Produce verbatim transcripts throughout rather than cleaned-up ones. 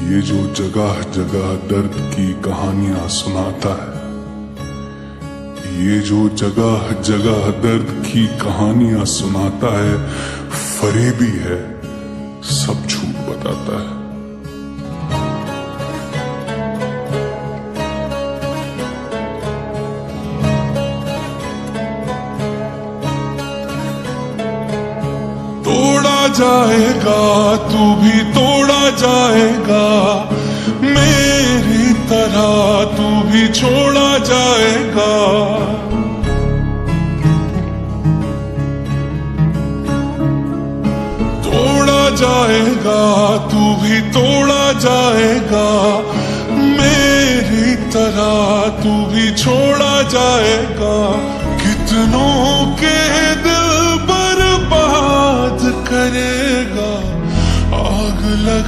ये जो जगह जगह दर्द की कहानियां सुनाता है, ये जो जगह जगह दर्द की कहानियां सुनाता है, फरेबी है, सब झूठ बताता है। तोड़ा जाएगा तू भी तोड़ा जाएगा, मेरी तरह तू भी छोड़ा जाएगा। तोड़ा जाएगा तू भी तोड़ा जाएगा, मेरी तरह तू भी छोड़ा जाएगा। कितनों के दिल बर्बाद करेगा, आग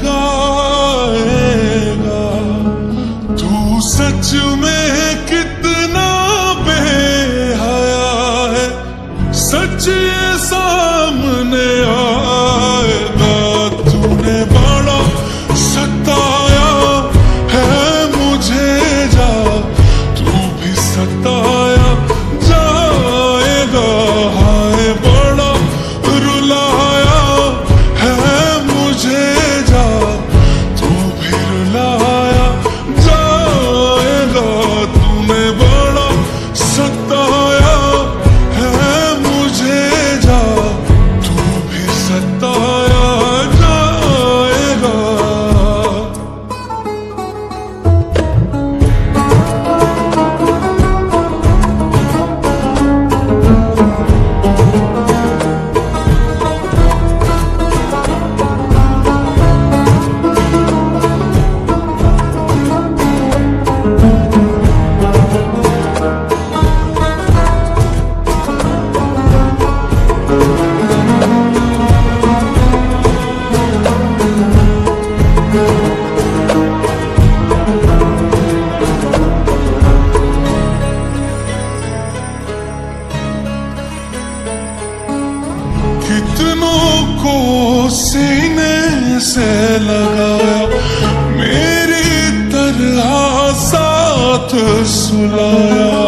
लगाएगा। तू सच में कितना बेहया है, सच ये सामने आएगा। तूने बड़ा सताया है मुझे, जा तू भी सताया जाएगा। हाय बड़ा रुलाया है मुझे, जा तू भी रुलाया जाएगा। तूने बड़ा सताया है मुझे, जा तू भी सताया जाएगा। कितनों को सीने से लगाया, मेरी तरह साथ सुलाया।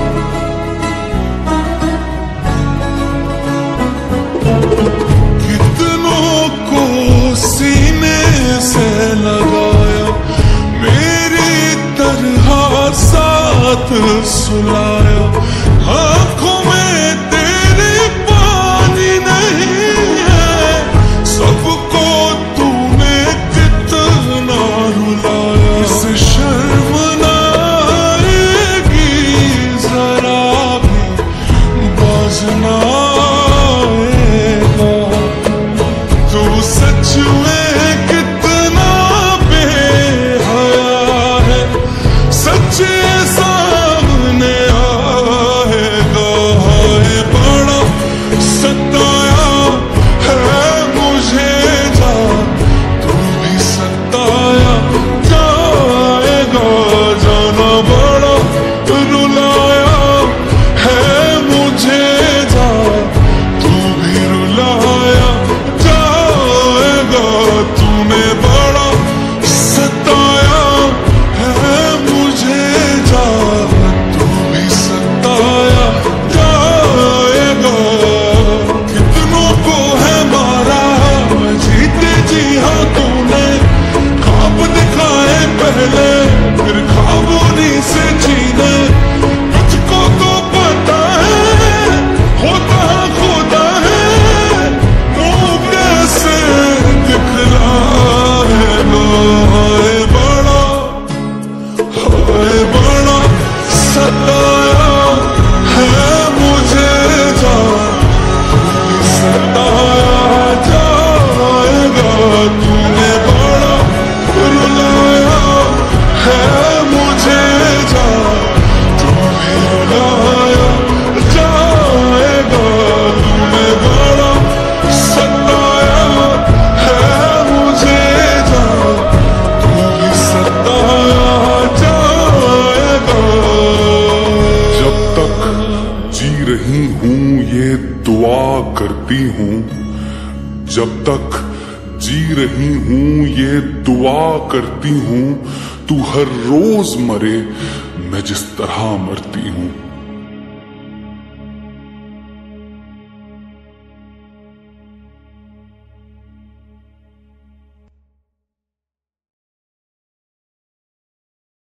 कितनों को सीने से लगाया, मेरी तरह साथ सुलाया। आँखों में तेरे पानी नहीं है, सबको तूने कितना रुलाया। इसे शर्म ना आएगी जरा भी, बाज ना आएगा। तू सच में कितना बेहया है, सच सामने आएगा। हाय बड़ा सताया है मुझे, जा तू भी सताया जाएगा। जाना बड़ा रुलाया है मुझे, जा तू भी रुलाया जाएगा। तूने बड़ा सताया है मुझे, जा तू भी सताया जाएगा। कितनों को है मारा जीते जी हाँ तूने, ख्वाब दिखाए पहले फिर ख्वाबों से जीने। तुझको तो पता है होता खुदा है, तू कैसे दिखलाएगा। हाय बड़ा हाय बड़ा सताया है मुझे, जा सताया जाएगा। तूने बड़ा रुलाया है मुझे, जा तू भी रुलाया जाएगा। तूने बड़ा सताया है मुझे, जा तू भी सताया जाएगा। जब तक जी रही हूँ ये दुआ करती हूँ, जब तक जी रही हूं ये दुआ करती हूं, तू हर रोज मरे मैं जिस तरह मरती हूं।